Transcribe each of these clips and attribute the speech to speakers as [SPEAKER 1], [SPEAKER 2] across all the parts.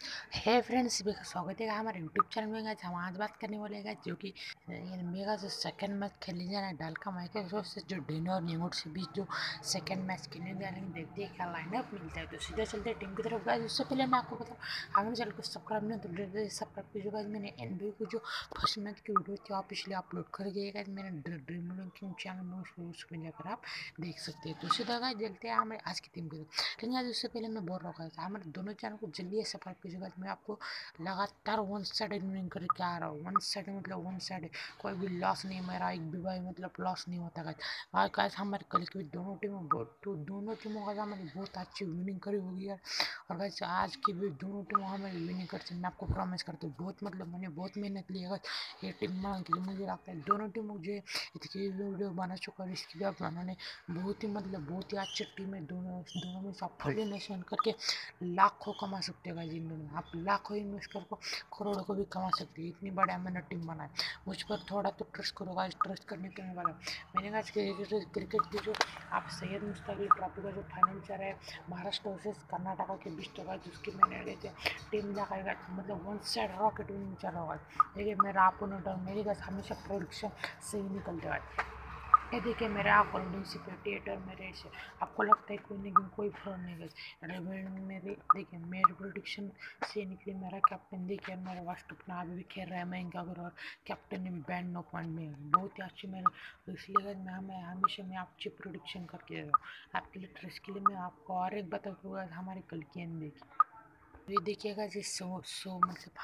[SPEAKER 1] हे friends, सभी का स्वागत है हमारे यूट्यूब चैनल में। गाइस हम आज बात करने वाले हैं जो कि मेगा जो सेकंड मैच खेलने जा रहा है डालका माइक्रोसॉफ्ट से, जो डेनो और न्यूट से बीच जो सेकंड मैच खेलने जा रहे हैं। देखते हैं क्या लाइनअप मिलता है। तो सीधा चलते हैं टीम की तरफ। गाइस उससे पहले मैं आपको बताऊँ, हमारे चैनल को सब्सक्राइब नहीं तो सब्सक्राइब कीजिए। गाइस मैंने एनबी को जो फर्स्ट मैच की वीडियो थी आप पिछले अपलोड कर दिए। गाइस मैंने ड्रीम किंग चैनल में उसमें जाकर आप देख सकते हैं। तो सीधा गाइस चलते हैं हमारे आज की टीम की तरफ। लेकिन आज उससे पहले मैं बोल रहा था हमारे दोनों चैनल को जल्दी सब्सक्राइब कीजिएगा। मैं आपको लगातार वन साइड विनिंग करके आ रहा हूँ। वन साइड मतलब वन साइड, कोई भी लॉस नहीं, मेरा एक भी भाई मतलब लॉस नहीं होता। गाइस हमारे कल की दोनों टीमों का हमारी बहुत अच्छी विनिंग करी होगी यार। और गाइस आज की भी दोनों टीमों हमारी विनिंग करते, मैं आपको प्रॉमिस करता हूँ। बहुत मतलब मैंने बहुत मेहनत की है ये टीम मान के। मुझे लगता है दोनों टीमों जो इसकी वीडियो बना चुका है, इसकी भी आप बनाने बहुत ही अच्छी टीम है। दोनों में सब फुल इन्वेस्टमेंट करके लाखों कमा सकते हैं। गाइस इन दोनों आप लाखों इन्वेस्ट करके करोड़ों को भी कमा सकते हैं। इतनी बड़ा मैंने टीम बनाई, मुझ पर थोड़ा तो ट्रस्ट करो गाइस। ट्रस्ट करने के वाला मैंने कहा क्रिकेट की जो आप सैयद मुश्ताक अली ट्रॉफी का जो फाइनल चल रहा है महाराष्ट्र वर्सेस कर्नाटका के बीच, तो गाइस उसकी मैंने टीम लगाएगा मतलब वन साइड रॉकेट विनिंग चल रहा होगा। देखिए मेरा अपोनेंट और मेरी गाइस हमेशा प्रोडिक्शन सही निकलते हैं। ये देखिए मेरे अकॉर्डिंग से 58 और मेरे से आपको लगता है कोई नहीं, कोई फ्रॉड नहीं गई मेरे। देखिए मेरी प्रोडिक्शन से निकली। मेरा कैप्टन देखिए, मेरा वास्ट अपना अभी भी खेल रहा है मयंक अग्रवाल, और कैप्टन ने बैंड नो पॉइंट में बहुत ही अच्छी मेरे। इसलिए मैं हमेशा मैं अच्छी प्रोडिक्शन करके देता हूँ आपके लिए। ट्रस्ट के लिए मैं आपको और एक बता दूँगा, हमारे कल की एंड देखिए। ये देखिएगा जी 100 मतलब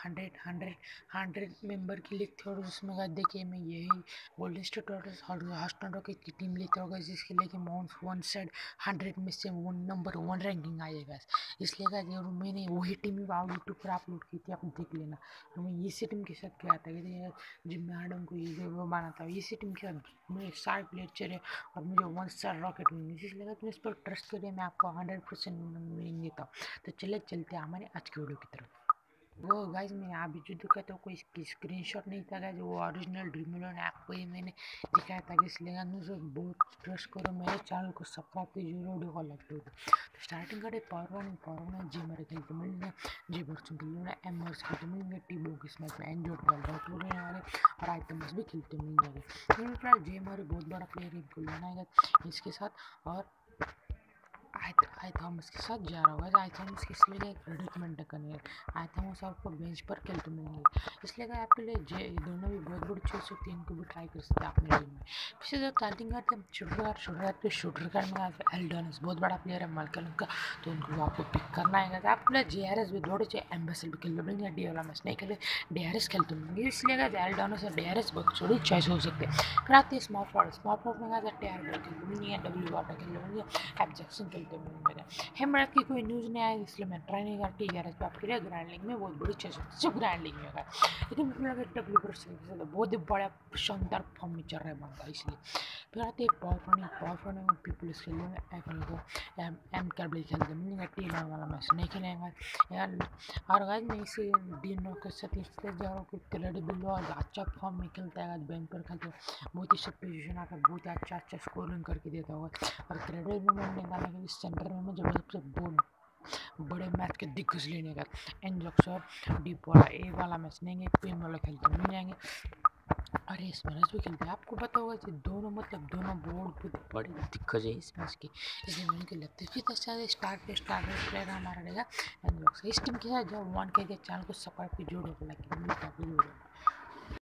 [SPEAKER 1] 100 मेंबर की लीग थी, और उसमें का देखिए मैं यही गोल्डन स्टेट हॉस्टन रॉकेट की टीम लेते होगा, जिसके लेके माउंट वन साइड 100 में से नंबर 1 रैंकिंग आएगा। इसलिए का जरूर मैंने वही टीम यूट्यूब पर अपलोड की थी, आप देख लेना। और मैं इसी टीम के साथ गया था जिम मैडम को ये वो बना था, इसी टीम के साथ मेरे 60 प्लेयर चले और मुझे वन स्टार रॉकेट मिली। इसलिए मैं इस पर ट्रस्ट करिए, मैं आपको 100% विनिंग देता हूँ। तो चले चलते हैं हमारे आज की वीडियो की तरफ। वो गाइस मैंने अभी जो दिखाया था कोई स्क्रीनशॉट नहीं था गाइस, वो ओरिजिनल ड्रीमलोन ऐप को ही मैंने दिखाया था। इसलिए मुझे बहुत ट्रस्ट करो, मेरे चैनल को सब्सक्राइब कीजिए, वीडियो को लाइक करो। तो स्टार्टिंग करें पावर वन जी मेरे खेलते मिलेंगे, जी बर्सों खेलने एमर्स खेलते मिलेंगे, टी बो किस मैच में एंजॉय कर रहे वाले और आइटम्स भी खेलते मिल जाएंगे। फिलहाल जे हमारे बहुत बड़ा प्लेयर है, इनको लेना है इसके साथ। और आई थॉमस के साथ जा रहा होगा। आई थॉमस के इसलिए रिटायरमेंट करनी है। आई थॉमस आपको बेंच पर खेलते मिलेंगे, इसलिए अगर आपके लिए जे दोनों भी बहुत बड़ी चॉइस होती है, इनको भी ट्राई कर सकते हैं अपने टीम में। फिर जब स्टार्टिंग करते हैं शूटर कार्ड में आता है एल्डोनस, बहुत बड़ा प्लेयर है मलकल का, तो उनको आपको पिक करना है। आपके लिए जे आर एस भी दौड़े चाहिए, एम्बेसडर भी खेल मिलेंगे, डी वाला मैच नहीं खेले डी आर एस खेलते मिलेंगे। इसलिए अगर एल्डोनस और डी आर एस बहुत छोटी चॉइस हो सकते हैं। फिर आती है स्मॉल फॉर्ड में आता है टी आर बॉल खेलते मिलेंगे, डब्ल्यू वाटर खेलते मिलेंगे, एप जैक्सन खेलते मिलेंगे। हेमराज की कोई न्यूज़ नहीं आई, इसलिए मैं ट्राई नहीं करती। यार आपके लिए ग्रैंड लीग में बहुत बड़ी चीज़ जो ग्रैंड लीग में होगा, लेकिन मुझे लगा डब्ल्यू पर से बहुत ही बड़ा शानदार फॉर्म में चल रहा है बंदा। इसलिए फिर आते हैं पावर में पीपल्स खेल लेंगे, एम कैबली खेलते मिलेंगे, टी वाला मैच नहीं खेलेंगे यार। और गाइस मैं इसे डीनो के साथ इसलिए जा रहा हूँ कि क्रेडिबल और अच्छा फॉर्म में खेलता है। बैंक पर खेलते बहुत ही सब पोजिशन आकर बहुत ही अच्छा स्कोरिंग करके देता होगा। और क्रेडिट में निकालने के सेंटर में जब सबसे बड़े मैच के दिग्गज लेने का एंजॉक्सर डीप वाला ए वाला मैच लेंगे, पिन वाला खेलते मिल जाएंगे, और इस मैच भी खेलते हैं। आपको पता होगा कि दोनों बोर्ड बड़ी दिक्कत है इस मैच की, इसलिए मैंने लगता है फिर अच्छा स्टार प्लेयर हमारा रहेगा एंजॉक्सर। इस टीम के साथ जब वन के चैनल को सब्सक्राइब की जोड़ो को लाइक मिलता है।